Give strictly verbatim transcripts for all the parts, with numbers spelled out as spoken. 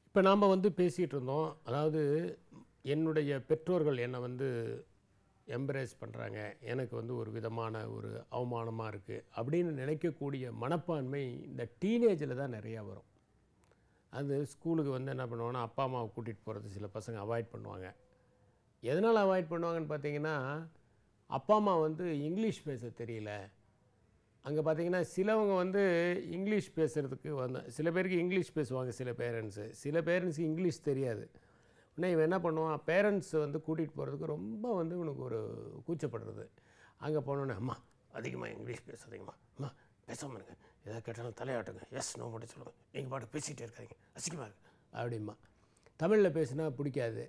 இப்போ நாம் வந்து பேசிகிட்டு இருந்தோம். அதாவது என்னுடைய பெற்றோர்கள் என்னை வந்து எம்ப்ரேஸ் பண்ணுறாங்க, எனக்கு வந்து ஒரு விதமான ஒரு அவமானமாக இருக்குது அப்படின்னு நினைக்கக்கூடிய மனப்பான்மை இந்த டீனேஜில் தான் நிறையா வரும். அது ஸ்கூலுக்கு வந்து என்ன பண்ணுவாங்கன்னா, அப்பா அம்மாவை கூட்டிகிட்டு போகிறது சில பசங்க அவாய்ட் பண்ணுவாங்க. எதனால் அவாய்ட் பண்ணுவாங்கன்னு பார்த்தீங்கன்னா, அப்பா அம்மா வந்து இங்கிலீஷ் பேச தெரியல. அங்கே பார்த்தீங்கன்னா சிலவங்க வந்து இங்கிலீஷ் பேசுகிறதுக்கு வந்து சில பேருக்கு இங்கிலீஷ் பேசுவாங்க, சில பேரண்ட்ஸு சில பேரண்ட்ஸுக்கு இங்கிலீஷ் தெரியாது. உடனே இவன் என்ன பண்ணுவான், பேரண்ட்ஸ் வந்து கூட்டிகிட்டு போகிறதுக்கு ரொம்ப வந்து இவனுக்கு ஒரு கூச்சப்படுறது. அங்கே போனோன்னே, அம்மா அதிகமாக இங்கிலீஷ் பேசாதீங்கம்மா, அம்மா பேசாமல் இருங்க, எதாவது கேட்டாலும் தலையாட்டுங்க, எஸ் நோ மட்டும் சொல்லுங்கள், நீங்கள் பாட்டு பேசிகிட்டே இருக்காதிங்க, அசிங்கமாக இருக்குது அப்படிம்மா. தமிழில் பேசுனா பிடிக்காது.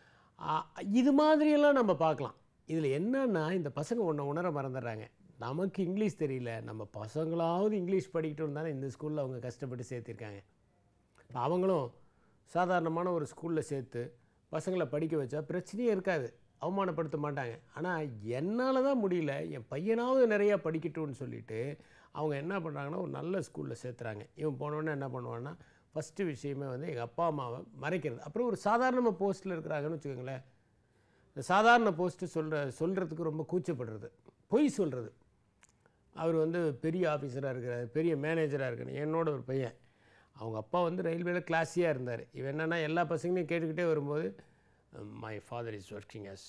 இது மாதிரியெல்லாம் நம்ம பார்க்கலாம். இதில் என்னன்னா, இந்த பசங்க ஒன்றை உணர மறந்துடுறாங்க. நமக்கு இங்கிலீஷ் தெரியல, நம்ம பசங்களாவது இங்கிலீஷ் படிக்கட்டும் தானே இந்த ஸ்கூலில் அவங்க கஷ்டப்பட்டு சேர்த்திருக்காங்க. இப்போ அவங்களும் சாதாரணமான ஒரு ஸ்கூலில் சேர்த்து பசங்களை படிக்க வச்சா பிரச்சனையே இருக்காது, அவமானப்படுத்த மாட்டாங்க. ஆனால் என்னால் தான் முடியல, என் பையனாவது நிறையா படிக்கட்டும்னு சொல்லிவிட்டு அவங்க என்ன பண்ணுறாங்கன்னா, ஒரு நல்ல ஸ்கூலில் சேர்த்துறாங்க. இவன் போனோடனே என்ன பண்ணுவான்னா, ஃபஸ்ட்டு விஷயமே வந்து எங்கள் அப்பா அம்மாவை மறைக்கிறது. அப்புறம் ஒரு சாதாரண போஸ்ட்டில் இருக்கிறாங்கன்னு வச்சுக்கோங்களேன், இந்த சாதாரண போஸ்ட்டு சொல்கிற சொல்கிறதுக்கு ரொம்ப கூச்சப்படுறது, பொய் சொல்கிறது. அவர் வந்து பெரிய ஆஃபீஸராக இருக்கிறார், பெரிய மேனேஜராக இருக்கிறார். என்னோட ஒரு பையன், அவங்க அப்பா வந்து ரயில்வேயில் கிளாஸியாக இருந்தார். இவன் என்னென்னா எல்லா பசங்களையும் கேட்டுக்கிட்டே வரும்போது, my father is working as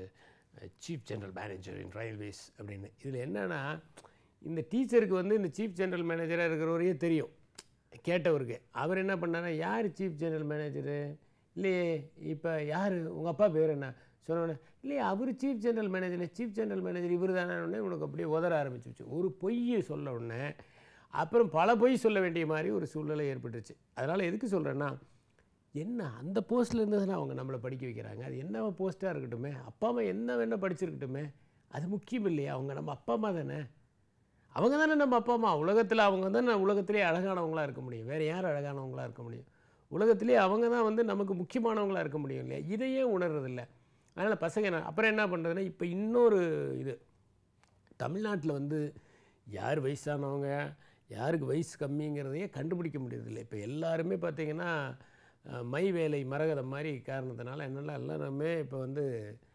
chief general manager in railways அப்படின்னு. இதில் என்னென்னா, இந்த டீச்சருக்கு வந்து இந்த சீஃப் ஜெனரல் மேனேஜராக இருக்கிறவரையே தெரியும் கேட்டவருக்கு. அவர் என்ன பண்ணார்னா, யார் சீஃப் ஜெனரல் மேனேஜரு, இல்லையே இப்போ யார் உங்கள் அப்பா பேர் என்ன சொன்னோன்னே, இல்லையே அவர் chief general manager, chief general manager இவர் தானே. உடனே உனக்கு அப்படியே உதற ஆரம்பிச்சிச்சு. ஒரு பொய்யை சொல்ல உடனே அப்புறம் பல பொய் சொல்ல வேண்டிய மாதிரி ஒரு சூழ்நிலை ஏற்பட்டுருச்சு. அதனால் எதுக்கு சொல்கிறேன்னா, என்ன அந்த போஸ்ட்டில் இருந்து தானே அவங்க நம்மளை படிக்க வைக்கிறாங்க, அது என்ன போஸ்ட்டாக இருக்கட்டுமே, அப்பா அம்மா என்ன வேணால் படிச்சிருக்கட்டுமே, அது முக்கியம் இல்லையா, அவங்க நம்ம அப்பா அம்மா தானே, அவங்க தானே நம்ம அப்பா அம்மா. உலகத்தில் அவங்க தானே உலகத்திலே அழகானவங்களாக இருக்க முடியும், வேறு யார் அழகானவங்களாக இருக்க முடியும், உலகத்திலே அவங்க தான் வந்து நமக்கு முக்கியமானவங்களாக இருக்க முடியும் இல்லையா. இதையே உணர்றதில்லை. அதனால் பசங்க என்ன அப்புறம் என்ன பண்ணுறதுன்னா, இப்போ இன்னொரு இது தமிழ்நாட்டில் வந்து யார் வயசானவங்க யாருக்கு வயசு கம்மிங்கிறதையே கண்டுபிடிக்க முடியறதில்லை. இப்போ எல்லாருமே பார்த்திங்கன்னா மை வேலை மரகதம் மாதிரி காரணத்தினால என்னெல்லாம் எல்லாருமே இப்போ வந்து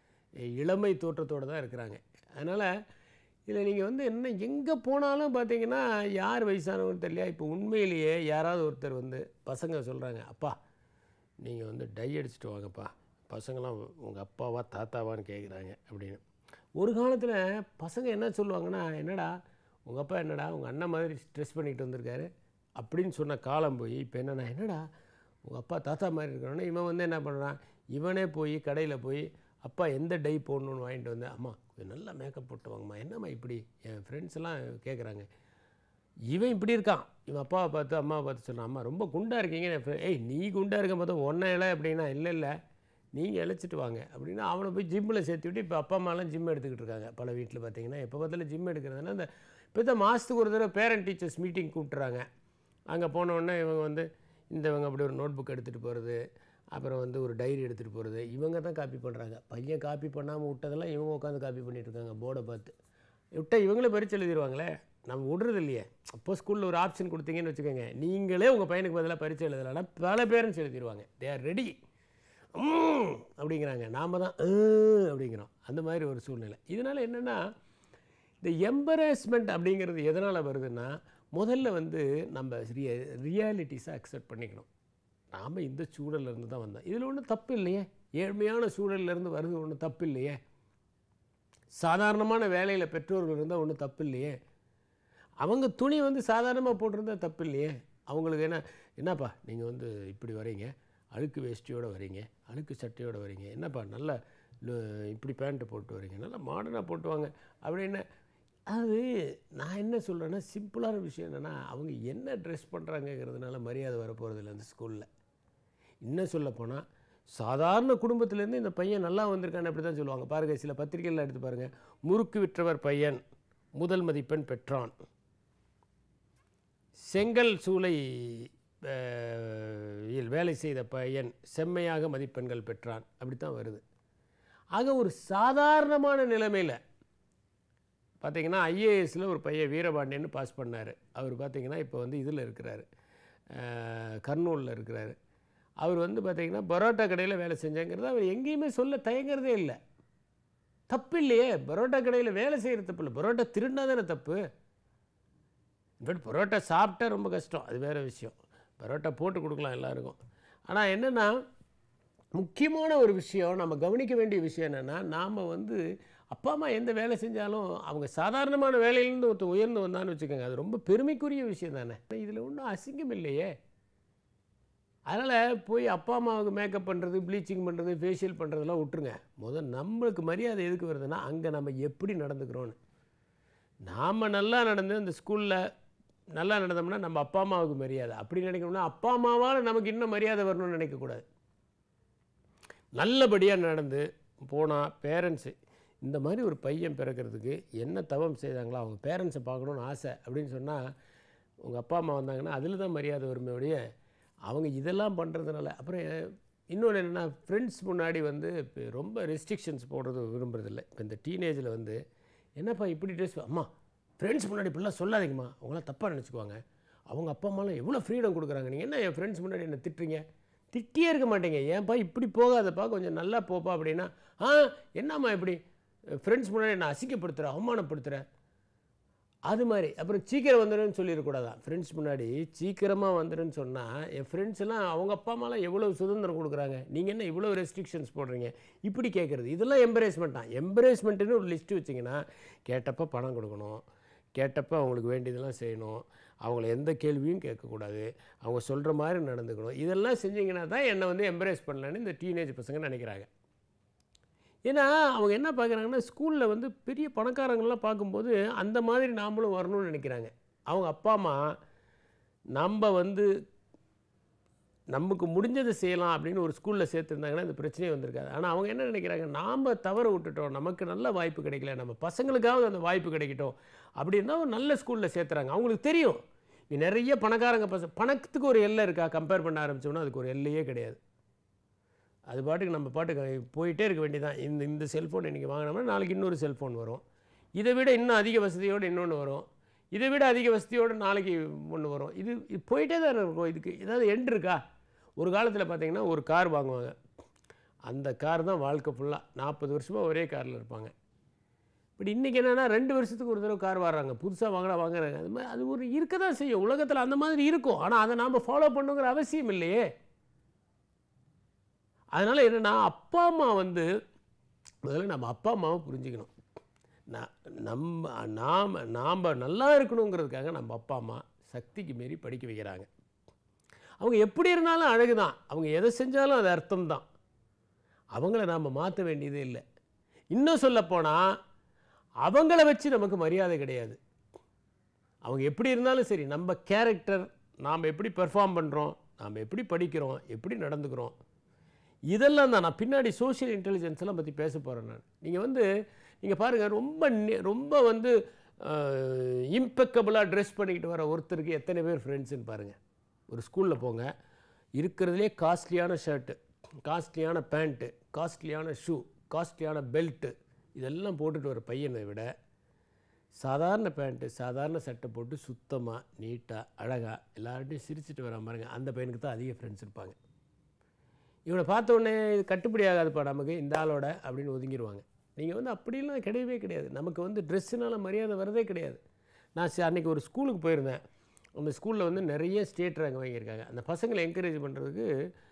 இளமை தோற்றத்தோடு தான் இருக்கிறாங்க. அதனால் இதில் நீங்கள் வந்து என்ன எங்கே போனாலும் பார்த்தீங்கன்னா யார் வயசானவங்கன்னு தெரியல. இப்போ உண்மையிலேயே யாராவது ஒருத்தர் வந்து பசங்க சொல்கிறாங்க, அப்பா நீங்கள் வந்து டை அடிச்சுட்டு வாங்கப்பா, பசங்களாம் உங்கள் அப்பாவா தாத்தாவான்னு கேட்குறாங்க அப்படின்னு. ஒரு காலத்தில் பசங்க என்ன சொல்லுவாங்கன்னா, என்னடா உங்கள் அப்பா என்னடா உங்கள் அண்ணன் மாதிரி ட்ரெஸ் பண்ணிட்டு வந்திருக்காரு அப்படின்னு சொன்ன காலம் போய் இப்போ என்னென்னா, என்னடா உங்கள் அப்பா தாத்தா மாதிரி இருக்கிறோன்னா இவன் வந்து என்ன பண்ணுறான், இவனே போய் கடையில் போய் அப்பா எந்த டை போடணுன்னு வாங்கிட்டு வந்து, அம்மா கொஞ்சம் நல்லா மேக்கப் போட்டு வாங்கம்மா, என்னம்மா இப்படி என் ஃப்ரெண்ட்ஸ் எல்லாம் கேட்குறாங்க. இவன் இப்படி இருக்கான், இவன் அப்பாவை பார்த்து அம்மாவை பார்த்து சொல்கிறான், அம்மா ரொம்ப குண்டாக இருக்கீங்க, ஏய் நீ குண்டாக இருக்க போதும் ஒன்றை இல்லை அப்படின்னா, இல்லை இல்லை நீங்கள் இழைச்சிட்டு வாங்க அப்படின்னா அவனை போய் ஜிம்மில் சேர்த்து விட்டு இப்போ அப்பா அம்மாலாம் ஜிம் எடுத்துக்கிட்டு இருக்காங்க. பல வீட்டில் பார்த்தீங்கன்னா எப்போ பார்த்தாலும் ஜிம் எடுக்கிறதுனா இந்த இப்போ தான் மாதத்துக்கு ஒரு தடவை பேரண்ட் டீச்சர்ஸ் மீட்டிங் கூப்பிட்றாங்க. அங்கே போனோடனே இவங்க வந்து இந்த இவங்க அப்படி ஒரு நோட் புக் எடுத்துகிட்டு போகிறது, அப்புறம் வந்து ஒரு டைரி எடுத்துகிட்டு போகிறது, இவங்க தான் காப்பி பண்ணுறாங்க. பையன் காப்பி பண்ணாமல் விட்டதெல்லாம் இவங்க உட்காந்து காப்பி பண்ணிகிட்டு இருக்காங்க. போர்டை பார்த்து விட்டால் இவங்களே பரிச்சு எழுதிடுவாங்களே, நம்ம விடுறது இல்லையே. அப்போ ஸ்கூலில் ஒரு ஆப்ஷன் கொடுத்தீங்கன்னு வச்சுக்கோங்க, நீங்களே உங்கள் பையனுக்கு பதிலாக பரிச்சு எழுதலைன்னா பல பேரண்ட்ஸ் எழுதிடுவாங்க. தே ஆர் ரெடி அப்படிங்கிறாங்க, நாம் தான் அப்படிங்கிறோம். அந்த மாதிரி ஒரு சூழ்நிலை. இதனால் என்னென்னா, இந்த எம்பரேஸ்மெண்ட் அப்படிங்கிறது எதனால் வருதுன்னா, முதல்ல வந்து நம்ம ரிய ரியாலிட்டிஸை அக்செப்ட் பண்ணிக்கணும். நாம் இந்த சூழலிருந்து தான் வந்தோம், இதில் ஒன்றும் தப்பு இல்லையே, ஏழ்மையான சூழலிருந்து வருது ஒன்றும் தப்பு இல்லையே, சாதாரணமான வேலையில் பெற்றோர்கள் இருந்தால் ஒன்றும் தப்பு இல்லையே, அவங்க துணி வந்து சாதாரணமாக போட்டிருந்தால் தப்பு இல்லையே. அவங்களுக்கு என்ன என்னப்பா நீங்கள் வந்து இப்படி வரீங்க, அழுக்கு வேஷ்டியோடு வரீங்க, அழுக்கு சட்டையோடு வரீங்க, என்னப்பா நல்லா இப்படி பேண்ட்டு போட்டு வரீங்க, நல்லா மாடர்னாக போட்டுவாங்க அப்படின்னு. அது நான் என்ன சொல்கிறேன்னா, சிம்பிளான விஷயம் என்னென்னா, அவங்க என்ன ட்ரெஸ் பண்ணுறாங்கங்கிறதுனால மரியாதை வரப்போகிறதில்ல அந்த ஸ்கூலில். இன்னும் சொல்லப்போனால் சாதாரண குடும்பத்திலேருந்து இந்த பையன் நல்லா வந்திருக்கான்னு அப்படி தான் சொல்லுவாங்க. பாருங்கள், சில பத்திரிகைகள் எடுத்து பாருங்கள், முறுக்கு விற்றவர் பையன் முதல் மதிப்பெண் பெற்றான், செங்கல் சூளை வேலை செய்த பையன் செம்மையாக மதிப்பெண்கள் பெற்றான், அப்படி தான் வருது. ஆக ஒரு சாதாரணமான நிலைமையில் பார்த்திங்கன்னா ஐஏஎஸில் ஒரு பையன் வீரபாண்டியன்னு பாஸ் பண்ணார். அவர் பார்த்திங்கன்னா இப்போ வந்து இதில் இருக்கிறார், கர்னூலில் இருக்கிறார். அவர் வந்து பார்த்திங்கன்னா பரோட்டா கடையில் வேலை செஞ்சாங்கிறது அவர் எங்கேயுமே சொல்ல தயங்குறதே இல்லை. தப்பு இல்லையே, பரோட்டா கடையில் வேலை செய்கிற தப்பு இல்லை, பரோட்டா திருடினா தானே தப்பு. இன்ஃபேக்ட் பரோட்டா சாப்பிட்டா ரொம்ப கஷ்டம், அது வேறு விஷயம். பரோட்டா போட்டு கொடுக்கலாம் எல்லாருக்கும். ஆனால் என்னென்னா முக்கியமான ஒரு விஷயம், நம்ம கவனிக்க வேண்டிய விஷயம் என்னென்னா, நாம் வந்து அப்பா அம்மா எந்த வேலை செஞ்சாலும் அவங்க சாதாரணமான வேலையிலேருந்து ஒருத்தர் உயர்ந்து வந்தான்னு வச்சுக்கோங்க, அது ரொம்ப பெருமைக்குரிய விஷயம் தானே. இதில் ஒன்றும் அசிங்கம் இல்லையே. அதனால் போய் அப்பா அம்மாவுக்கு மேக்கப் பண்ணுறது, ப்ளீச்சிங் பண்ணுறது, ஃபேஷியல் பண்ணுறதெல்லாம் விட்டுருங்க. முதல் நம்மளுக்கு மரியாதை எதுக்கு வருதுன்னா, அங்கே நம்ம எப்படி நடந்துக்கிறோன்னு. நாம் நல்லா நடந்து அந்த ஸ்கூலில் நல்லா நடந்தோம்னா நம்ம அப்பா அம்மாவுக்கு மரியாதை. அப்படி நினைக்கணும்னா அப்பா அம்மாவால் நமக்கு இன்னும் மரியாதை வரணும்னு நினைக்கக்கூடாது. நல்லபடியாக நடந்து போனால் பேரண்ட்ஸு இந்த மாதிரி ஒரு பையன் பிறக்கிறதுக்கு என்ன தவம் செய்தாங்களோ அவங்க பேரண்ட்ஸை பார்க்கணுன்னு ஆசை அப்படின்னு சொன்னால், உங்கள் அப்பா அம்மா வந்தாங்கன்னா அதில் தான் மரியாதை வருமே ஒழிய அவங்க இதெல்லாம் பண்ணுறதுனால. அப்புறம் இன்னொன்று என்னென்னா, ஃப்ரெண்ட்ஸ் முன்னாடி வந்து இப்போ ரொம்ப ரெஸ்ட்ரிக்ஷன்ஸ் போடுறது விரும்புறதில்லை. இப்போ இந்த டீனேஜில் வந்து என்னப்பா இப்படி ட்ரெஸ், அம்மா ஃப்ரெண்ட்ஸ் முன்னாடி இப்படிலாம் சொல்லாதீங்கம்மா, அவங்களாம் தப்பாக நினச்சிக்குவாங்க, அவங்க அப்பா அம்மாலாம் எவ்வளோ ஃப்ரீடம் கொடுக்குறாங்க, நீங்கள் என்ன என் ஃப்ரெண்ட்ஸ் முன்னாடி என்ன திட்டுறீங்க, திட்டியே இருக்க மாட்டீங்க, ஏன்ப்பா இப்படி போகாதப்பா கொஞ்சம் நல்லா போப்பா அப்படின்னா, ஆ என்னம்மா இப்படி ஃப்ரெண்ட்ஸ் முன்னாடி என்ன அசிங்கப்படுத்துகிற, அவமானப்படுத்துகிற, அது மாதிரி. அப்புறம் சீக்கிரம் வந்துடுன்னு சொல்லிடக்கூடாதான். ஃப்ரெண்ட்ஸ் முன்னாடி சீக்கிரமாக வந்துடுன்னு சொன்னால், என் ஃப்ரெண்ட்ஸ் எல்லாம் அவங்க அப்பா அம்மாலாம் எவ்வளோ சுதந்திரம் கொடுக்குறாங்க, நீங்கள் என்ன இவ்வளோ ரெஸ்ட்ரிக்ஷன்ஸ் போடுறீங்க, இப்படி கேட்குறது. இதெல்லாம் எம்பரேஸ்மெண்ட் தான். எம்பரேஸ்மெண்ட்டுன்னு ஒரு லிஸ்ட்டு வச்சிங்கன்னா, கேட்டப்போ பணம் கொடுக்கணும், கேட்டப்போ அவங்களுக்கு வேண்டியதெல்லாம் செய்யணும், அவங்கள எந்த கேள்வியும் கேட்கக்கூடாது, அவங்க சொல்கிற மாதிரி நடந்துக்கணும். இதெல்லாம் செஞ்சிங்கன்னா தான் என்னை வந்து எம்பரேஸ் பண்ணலன்னு இந்த டீனேஜ் பசங்க நினைக்கிறாங்க. ஏன்னா அவங்க என்ன பார்க்குறாங்கன்னா, ஸ்கூலில் வந்து பெரிய பணக்காரங்கள்லாம் பார்க்கும்போது அந்த மாதிரி நாமளும் வரணும்னு நினைக்கிறாங்க. அவங்க அப்பா அம்மா நம்ம வந்து நமக்கு முடிஞ்சதை செய்யலாம் அப்படின்னு ஒரு ஸ்கூலில் சேர்த்துருந்தாங்கன்னா இந்த பிரச்சனையே வந்திருக்காது. ஆனால் அவங்க என்ன நினைக்கிறாங்க, நாம் தவற விட்டுட்டோம், நமக்கு நல்ல வாய்ப்பு கிடைக்கல, நம்ம பசங்களுக்காவது அந்த வாய்ப்பு கிடைக்கட்டும் அப்படின்னா ஒரு நல்ல ஸ்கூலில் சேர்த்துறாங்க. அவங்களுக்கு தெரியும் நீ நிறைய பணக்காரங்க பசங்க, பணத்துக்கு ஒரு எல்லை இருக்கா, கம்பேர் பண்ண ஆரம்பித்தோம்னா அதுக்கு ஒரு எல்லையே கிடையாது. அது பாட்டுக்கு நம்ம பாட்டுக்கு போயிட்டே இருக்க வேண்டியதான். இந்த இந்த செல்ஃபோன் இன்றைக்கி வாங்கினோம்னா நாளைக்கு இன்னொரு செல்ஃபோன் வரும், இதை விட இன்னும் அதிக வசதியோடு இன்னொன்று வரும், இதை விட அதிக வசதியோடு நாளைக்கு ஒன்று வரும். இது இது போயிட்டே தான் இருக்கும். இதுக்கு ஏதாவது எண்ட் இருக்கா? ஒரு காலத்தில் பார்த்திங்கன்னா ஒரு கார் வாங்குவாங்க, அந்த கார் தான் வாழ்க்கை ஃபுல்லாக, நாற்பது வருஷமாக ஒரே காரில் இருப்பாங்க. இப்படி இன்றைக்கி என்னென்னா ரெண்டு வருஷத்துக்கு ஒரு தடவை கார் வாங்குறாங்க, புதுசாக வாங்கினா வாங்குறாங்க. அது மாதிரி அது ஒரு இருக்க தான் செய்யும் உலகத்தில், அந்த மாதிரி இருக்கும். ஆனால் அதை நாம் ஃபாலோ பண்ணுங்கிற அவசியம் இல்லையே. அதனால் என்னென்னா, அப்பா அம்மா வந்து முதல்ல நம்ம அப்பா அம்மாவை புரிஞ்சுக்கணும். நான் நம்ம நாம் நாம் நல்லா இருக்கணுங்கிறதுக்காக நம்ம அப்பா அம்மா சக்திக்கு மீறி படிக்க வைக்கிறாங்க. அவங்க எப்படி இருந்தாலும் அழகு தான், அவங்க எதை செஞ்சாலும் அது அர்த்தம் தான், அவங்கள நாம் மாற்ற வேண்டியதே இல்லை. இன்னும் சொல்லப்போனால் அவங்கள வச்சு நமக்கு மரியாதை கிடையாது. அவங்க எப்படி இருந்தாலும் சரி, நம்ம கேரக்டர், நாம் எப்படி பெர்ஃபார்ம் பண்ணுறோம், நாம் எப்படி படிக்கிறோம், எப்படி நடந்துக்கிறோம், இதெல்லாம் தான். நான் பின்னாடி சோஷியல் இன்டெலிஜென்ஸ் எல்லாம் பற்றி பேச போகிறேன் நான். நீங்கள் வந்து நீங்கள் பாருங்கள், ரொம்ப ரொம்ப வந்து இம்பெக்கபிளாக ட்ரெஸ் பண்ணிக்கிட்டு வர ஒருத்தருக்கு எத்தனை பேர் ஃப்ரெண்ட்ஸுன்னு பாருங்கள். ஒரு ஸ்கூலில் போங்க, இருக்கிறதுலே காஸ்ட்லியான ஷர்ட்டு, காஸ்ட்லியான பேண்ட்டு, காஸ்ட்லியான ஷூ, காஸ்ட்லியான பெல்ட்டு, இதெல்லாம் போட்டுட்டு வர பையனை விட சாதாரண பேண்ட்டு சாதாரண சட்டை போட்டு சுத்தமாக நீட்டாக அழகாக எல்லார்ட்டையும் சிரிச்சுட்டு வர பாருங்க, அந்த பையனுக்கு தான் அதிக ஃப்ரெண்ட்ஸ் இருப்பாங்க. இவனை பார்த்த உடனே இது கட்டுப்படி ஆகாதுப்பா நமக்கு இந்த ஆளோட அப்படின்னு ஒதுங்கிடுவாங்க. நீங்கள் வந்து அப்படிலாம் கிடையவே கிடையாது. நமக்கு வந்து ட்ரெஸ்ஸுனால மரியாதை வரதே கிடையாது. நான் அன்றைக்கி ஒரு ஸ்கூலுக்கு போயிருந்தேன். அந்த ஸ்கூலில் வந்து நிறைய ஸ்டேட் ரேங்க் வாங்கியிருக்காங்க. அந்த பசங்களை என்கரேஜ் பண்ணுறதுக்கு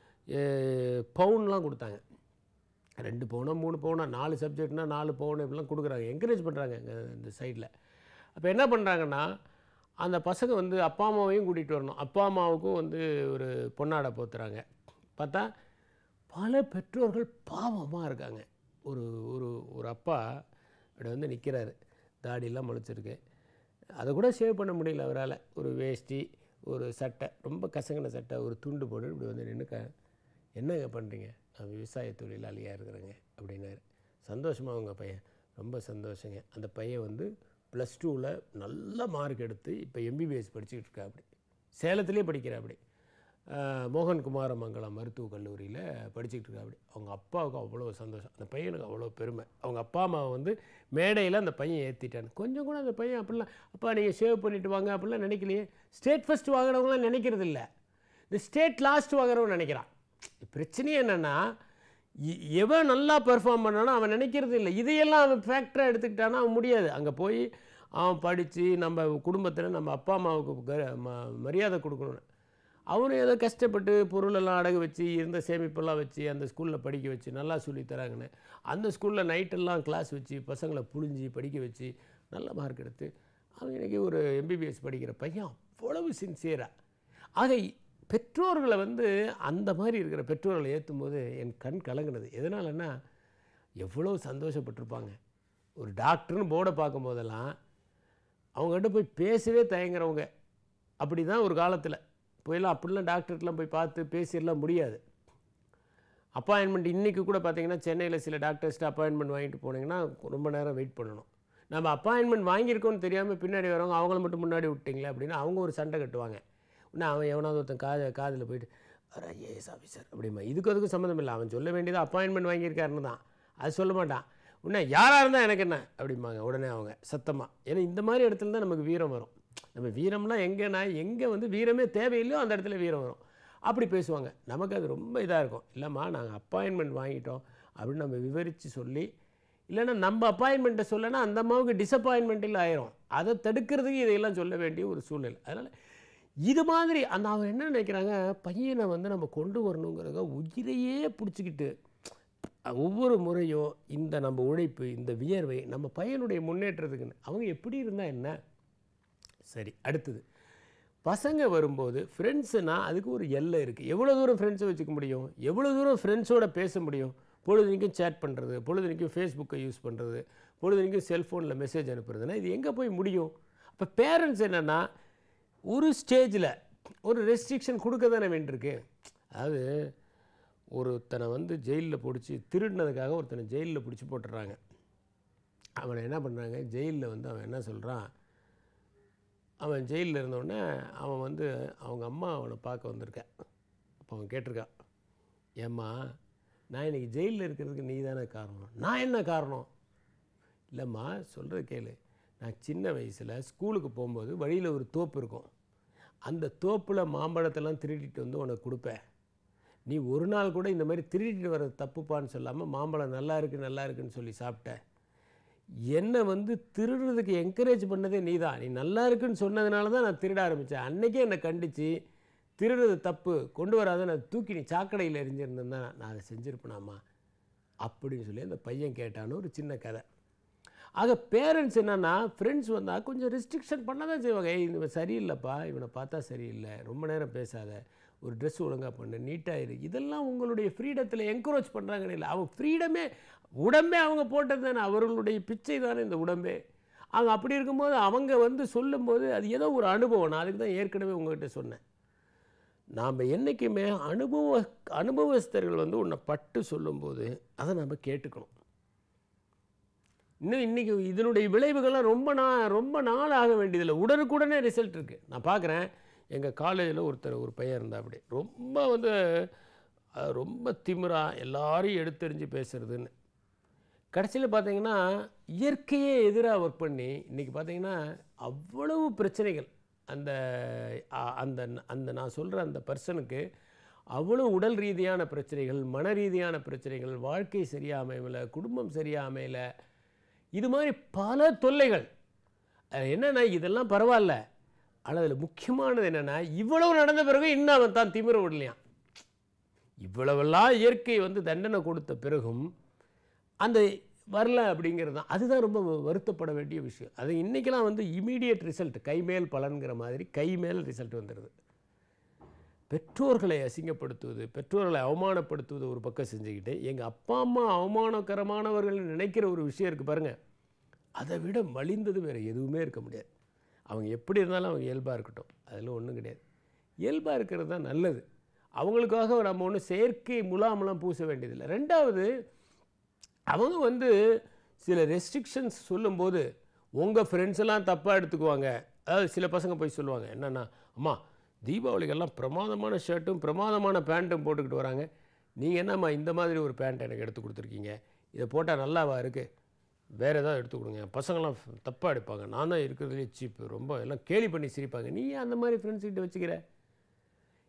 பவுன்லாம் கொடுத்தாங்க. ரெண்டு பவுனோ மூணு பவுனோ, நாலு சப்ஜெக்ட்னால் நாலு பவுன் இப்படிலாம் கொடுக்குறாங்க, என்கரேஜ் பண்ணுறாங்க இந்த சைடில். அப்போ என்ன பண்ணுறாங்கன்னா, அந்த பசங்க வந்து அப்பா அம்மாவையும் கூட்டிகிட்டு வரணும், அப்பா அம்மாவுக்கும் வந்து ஒரு பொன்னாடை போத்துறாங்க. பார்த்தா பல பெற்றோர்கள் பாவமாக இருக்காங்க. ஒரு ஒரு ஒரு அப்பா அப்படி வந்து நிற்கிறாரு, தாடியெல்லாம் முளைச்சிருக்கு, அதை கூட சேவ் பண்ண முடியல அவரால். ஒரு வேஷ்டி, ஒரு சட்டை, ரொம்ப கசங்கின சட்டை, ஒரு துண்டு போட்டு இப்படி வந்து நின்று, க என்னங்க பண்ணுறீங்க, நான் விவசாய தொழிலாளியாக இருக்கிறேங்க அப்படின்னாரு. சந்தோஷமாக அவங்க பையன், ரொம்ப சந்தோஷங்க. அந்த பையன் வந்து ப்ளஸ் டூவில் நல்ல மார்க் எடுத்து இப்போ எம்பிபிஎஸ் படிச்சுக்கிட்டு இருக்கா. அப்படி சேலத்துலேயே படிக்கிறா. அப்படி மோகன் குமாரமங்கலம் மருத்துவக் கல்லூரியில் படிச்சுக்கிட்டு இருக்கா. அப்படி அவங்க அப்பாவுக்கு அவ்வளோ சந்தோஷம், அந்த பையனுக்கு அவ்வளோ பெருமை. அவங்க அப்பா அம்மாவை வந்து மேடையில் அந்த பையன் ஏற்றிட்டான்னு. கொஞ்சம் கூட அந்த பையன் அப்படிலாம், அப்பா நீங்கள் சேவ் பண்ணிவிட்டு வாங்க அப்படிலாம் நினைக்கலையே. ஸ்டேட் ஃபஸ்ட் வாங்குறவங்களாம் நினைக்கிறது இல்லை, இந்த ஸ்டேட் லாஸ்ட் வாங்குறவங்க நினைக்கிறான். பிரச்சனையே என்னென்னா, எவன் நல்லா பெர்ஃபார்ம் பண்ணானோ அவன் நினைக்கிறது இல்லை. இதையெல்லாம் அவன் ஃபேக்டராக எடுத்துக்கிட்டானா அவன் முடியாது. அங்கே போய் அவன் படித்து நம்ம குடும்பத்தில் நம்ம அப்பா அம்மாவுக்கு க ம மரியாதை கொடுக்கணும். அவனும் ஏதோ கஷ்டப்பட்டு பொருளெல்லாம் அடகு வச்சு இருந்த சேமிப்பெல்லாம் வச்சு அந்த ஸ்கூலில் படிக்க வச்சு நல்லா சொல்லி தராங்கன்னு அந்த ஸ்கூலில் நைட்டெல்லாம் கிளாஸ் வச்சு பசங்களை புழிஞ்சி படிக்க வச்சு நல்ல மார்க் எடுத்து அவன் இன்றைக்கி ஒரு எம்பிபிஎஸ் படிக்கிற பையன் அவ்வளவு சின்சியராக. ஆக பெற்றோர்களை வந்து அந்த மாதிரி இருக்கிற பெற்றோர்களை ஏற்றும் போது என் கண் கலங்கினது. எதனாலன்னா எவ்வளோ சந்தோஷப்பட்டிருப்பாங்க. ஒரு டாக்டர்னு போர்டை பார்க்கும் போதெல்லாம் அவங்ககிட்ட போய் பேசவே தயங்குறவங்க. அப்படி தான் ஒரு காலத்தில் போயெல்லாம் அப்படிலாம் டாக்டர்கிட்டலாம் போய் பார்த்து பேசிடலாம் முடியாது. அப்பாயின்மெண்ட் இன்றைக்கி கூட பார்த்திங்கன்னா சென்னையில் சில டாக்டர்ஸ்ட்டு அப்பாயின்மெண்ட் வாங்கிட்டு போனீங்கன்னா ரொம்ப நேரம் வெயிட் பண்ணணும். நம்ம அப்பாயின்மெண்ட் வாங்கியிருக்கோன்னு தெரியாமல் பின்னாடி வரவங்க அவங்கள மட்டும் முன்னாடி விட்டிங்களே அப்படின்னு அவங்க ஒரு சண்டை கட்டுவாங்க. இன்னும் அவன் எவனாவது ஒருத்தன் காது காதில் போயிட்டு ஒரு ஐஏஎஸ் ஆஃபீஸர் அப்படிமா இதுக்கு அதுக்கும் சம்மந்தம் இல்லை. அவன் சொல்ல வேண்டியது அப்பாயின்மெண்ட் வாங்கியிருக்காருன்னு தான். அது சொல்ல மாட்டான். இன்னும் யாராக இருந்தால் எனக்கு என்ன அப்படிம்பாங்க உடனே அவங்க சத்தமாக. ஏன்னா இந்த மாதிரி இடத்துல தான் நமக்கு வீரம் வரும். நம்ம வீரம்லாம் எங்கேனா எங்கே வந்து வீரமே தேவையில்லையோ அந்த இடத்துல வீரம் வரும். அப்படி பேசுவாங்க. நமக்கு அது ரொம்ப இதாக இருக்கும். இல்லைம்மா நாங்கள் அப்பாயின்மெண்ட் வாங்கிட்டோம் அப்படின்னு நம்ம விவரித்து சொல்லி, இல்லைன்னா நம்ம அப்பாயின்மெண்ட்டை சொல்லனா அந்த அம்மாவுக்கு டிசப்பாயின்மெண்ட்டில் ஆயிரும். அதை தடுக்கிறதுக்கு இதையெல்லாம் சொல்ல வேண்டிய ஒரு சூழ்நிலை. அதனால் இது மாதிரி அந்த அவங்க என்ன நினைக்கிறாங்க, பையனை வந்து நம்ம கொண்டு வரணுங்கிறத உயிரையே பிடிச்சிக்கிட்டு ஒவ்வொரு முறையும் இந்த நம்ம உழைப்பு இந்த வியர்வை நம்ம பையனுடைய முன்னேற்றத்துக்குன்னு அவங்க எப்படி இருந்தால் என்ன. சரி, அடுத்தது பசங்க வரும்போது ஃப்ரெண்ட்ஸுனால் அதுக்கு ஒரு எல்லை இருக்குது. எவ்வளோ தூரம் ஃப்ரெண்ட்ஸை வச்சுக்க முடியும், எவ்வளோ தூரம் ஃப்ரெண்ட்ஸோடு பேச முடியும். பொழுதுனிக்கும் சேட் பண்ணுறது, பொழுதுனிக்கும் ஃபேஸ்புக்கை யூஸ் பண்ணுறது, பொழுதுனிக்கும் செல்ஃபோனில் மெசேஜ் அனுப்புறதுன்னா இது எங்கே போய் முடியும். அப்போ பேரண்ட்ஸ் என்னென்னா ஒரு ஸ்டேஜில் ஒரு ரெஸ்ட்ரிக்ஷன் கொடுக்க தானே வேண்டியிருக்கு. அதாவது ஒருத்தனை வந்து ஜெயிலில் பிடிச்சி திருடினதுக்காக ஒருத்தனை ஜெயிலில் பிடிச்சி போட்டுடுறாங்க. அவனை என்ன பண்ணுறாங்க, ஜெயிலில் வந்து அவன் என்ன சொல்கிறான், அவன் ஜெயிலில் இருந்தோடனே அவன் வந்து அவங்க அம்மா அவனை பார்க்க வந்திருக்கேன். அப்போ அவன் கேட்டிருக்கான், ஏம்மா நான் இன்றைக்கி ஜெயிலில் இருக்கிறதுக்கு நீ தானே காரணம். நான் என்ன காரணம்? இல்லைம்மா சொல்கிற கேளு, நான் சின்ன வயசில் ஸ்கூலுக்கு போகும்போது வழியில் ஒரு தோப்பு இருக்கும். அந்த தோப்பில் மாம்பழத்தெல்லாம் திருடிட்டு வந்து உனக்கு கொடுப்பேன். நீ ஒரு நாள் கூட இந்த மாதிரி திருடிட்டு வர தப்புப்பான்னு சொல்லாமல் மாம்பழம் நல்லா இருக்குது நல்லா இருக்குன்னு சொல்லி சாப்பிட்ட. என்னை வந்து திருடுறதுக்கு என்கரேஜ் பண்ணதே நீ தான். நீ நல்லா இருக்குன்னு சொன்னதுனால தான் நான் திருட ஆரம்பித்தேன். அன்றைக்கே என்னை கண்டித்து திருடுறது தப்பு கொண்டு வராத நான் தூக்கி நீ சாக்கடையில் எரிஞ்சிருந்தேன் தான் நான் அதை செஞ்சுருப்பேனாம்மா அப்படின்னு சொல்லி அந்த பையன் கேட்டான்னு ஒரு சின்ன கதை. ஆக பேரண்ட்ஸ் என்னென்னா ஃப்ரெண்ட்ஸ் வந்தால் கொஞ்சம் ரெஸ்ட்ரிக்ஷன் பண்ண தான் செய்வாங்க. ஏய் இவன் சரியில்லைப்பா, இவனை பார்த்தா சரியில்லை, ரொம்ப நேரம் பேசாத, ஒரு ட்ரெஸ் ஒழுங்காக பண்ணு, நீட்டாக இரு, இதெல்லாம் உங்களுடைய ஃப்ரீடத்தில் என்கரேஜ் பண்ணுறாங்கன்னு இல்லை. அவங்க ஃப்ரீடமே உடம்பே அவங்க போட்டது தானே, அவர்களுடைய பிச்சை தானே இந்த உடம்பே. அவங்க அப்படி இருக்கும்போது அவங்க வந்து சொல்லும்போது அது ஏதோ ஒரு அனுபவம். நான் அதுக்கு தான் ஏற்கனவே உங்கள்கிட்ட சொன்னேன். நாம் என்றைக்குமே அனுபவ அனுபவஸ்தர்கள் வந்து உன்னை பட்டு சொல்லும்போது அதை நம்ம கேட்டுக்கணும். இன்னும் இன்றைக்கி இதனுடைய விளைவுகள்லாம் ரொம்ப நாள் ரொம்ப நாள் ஆக வேண்டியதில்லை, உடனுக்குடனே ரிசல்ட் இருக்குது. நான் பார்க்குறேன் எங்கள் காலேஜில் ஒருத்தர் ஒரு பையன் இருந்தால் அப்படி ரொம்ப வந்து ரொம்ப திமிரா எல்லாரையும் எடுத்தெறிஞ்சு பேசுகிறதுன்னு. கடைசியில் பார்த்தீங்கன்னா இயற்கையே எதிராக ஒர்க் பண்ணி இன்றைக்கி பார்த்தீங்கன்னா அவ்வளவு பிரச்சனைகள் அந்த அந்த அந்த நான் சொல்கிற அந்த பர்சனுக்கு அவ்வளோ உடல் ரீதியான பிரச்சனைகள், மன ரீதியான பிரச்சனைகள், வாழ்க்கை சரியாக அமையல, குடும்பம் சரியாக அமையல, இது மாதிரி பல தொல்லைகள். என்னென்னா இதெல்லாம் பரவாயில்ல, ஆனால் அதில் முக்கியமானது என்னென்னா இவ்வளவு நடந்த பிறகு இன்னும் அவன் தான் திமிர விடலையான். இவ்வளவெல்லாம் இயற்கை வந்து தண்டனை கொடுத்த பிறகும் அந்த வரல அப்படிங்கிறது தான். அதுதான் ரொம்ப வருத்தப்பட வேண்டிய விஷயம். அது இன்றைக்கெல்லாம் வந்து இமீடியட் ரிசல்ட், கைமேல் பலன்கிற மாதிரி கைமேல் ரிசல்ட் வந்துடுது. பெற்றோர்களை அசிங்கப்படுத்துவது, பெற்றோர்களை அவமானப்படுத்துவது ஒரு பக்கம் செஞ்சுக்கிட்டு எங்கள் அப்பா அம்மா அவமானகரமானவர்கள் நினைக்கிற ஒரு விஷயம் இருக்குது பாருங்கள், அதை விட மலிந்தது வேறு எதுவுமே இருக்க முடியாது. அவங்க எப்படி இருந்தாலும் அவங்க இயல்பாக இருக்கட்டும், அதில் ஒன்றும் கிடையாது. இயல்பாக இருக்கிறது தான் நல்லது. அவங்களுக்காக நம்ம ஒன்றும் செயற்கை முலாமெல்லாம் பூச வேண்டியதில்லை. ரெண்டாவது, அவங்க வந்து சில ரெஸ்ட்ரிக்ஷன்ஸ் சொல்லும்போது உங்கள் ஃப்ரெண்ட்ஸ் எல்லாம் தப்பாக எடுத்துக்குவாங்க. அதாவது சில பசங்க போய் சொல்லுவாங்க என்னென்னா, அம்மா தீபாவளிக்கெல்லாம் பிரமாதமான ஷர்ட்டும் பிரமாதமான பேண்ட்டும் போட்டுக்கிட்டு வராங்க, நீங்கள் என்னம்மா இந்த மாதிரி ஒரு பேண்ட் எனக்கு எடுத்து கொடுத்துருக்கீங்க, இதை போட்டால் நல்லாவா இருக்குது, வேறு ஏதாவது எடுத்து கொடுங்க. பசங்களாம் தப்பாக எடுப்பாங்க, நான் தான் இருக்கிறதுலே சீப்பு, ரொம்ப எல்லாம் கேலி பண்ணி சிரிப்பாங்க, நீ அந்த மாதிரி ஃப்ரெண்ட்ஸ்கிட்ட வச்சுக்கிற.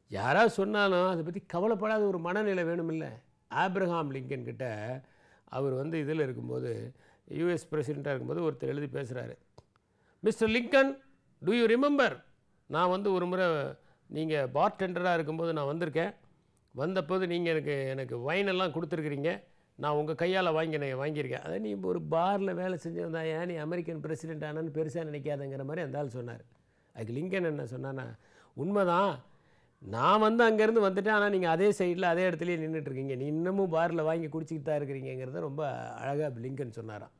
யாராவது சொன்னாலும் அதை பற்றி கவலைப்படாத ஒரு மனநிலை வேணுமில்ல. ஆப்ரஹாம் லிங்கன் கிட்ட அவர் வந்து இதில் இருக்கும்போது, யூஎஸ் பிரசிடெண்ட்டாக இருக்கும்போது ஒருத்தர் எழுதி பேசுகிறாரு. Mister Lincoln, do you remember, நான் வந்து ஒரு முறை நீங்கள் பார்டெண்டராக இருக்கும்போது நான் வந்திருக்கேன். வந்தபோது நீங்கள் எனக்கு எனக்கு வைனெல்லாம் கொடுத்துருக்குறீங்க. நான் உங்கள் கையால் வாங்கி நான் வாங்கியிருக்கேன். அதை நீ ஒரு பாரில் வேலை செஞ்சிருந்தா ஏன் நீ அமெரிக்கன் பிரசிடெண்ட் ஆனான்னு பெருசாக நினைக்காதங்கிற மாதிரி அந்த ஆள் சொன்னார். அதுக்கு லிங்கன் என்ன சொன்னான்னா, உண்மைதான், நான் வந்து அங்கேருந்து வந்துட்டேன், ஆனால் நீங்கள் அதே சைடில் அதே இடத்துலையே நின்றுட்டுருக்கீங்க, நீ இன்னமும் பாரில் வாங்கி குடிச்சிக்கிட்டு தான் இருக்கிறீங்கிறத ரொம்ப அழகாக லிங்கன் சொன்னாராம்.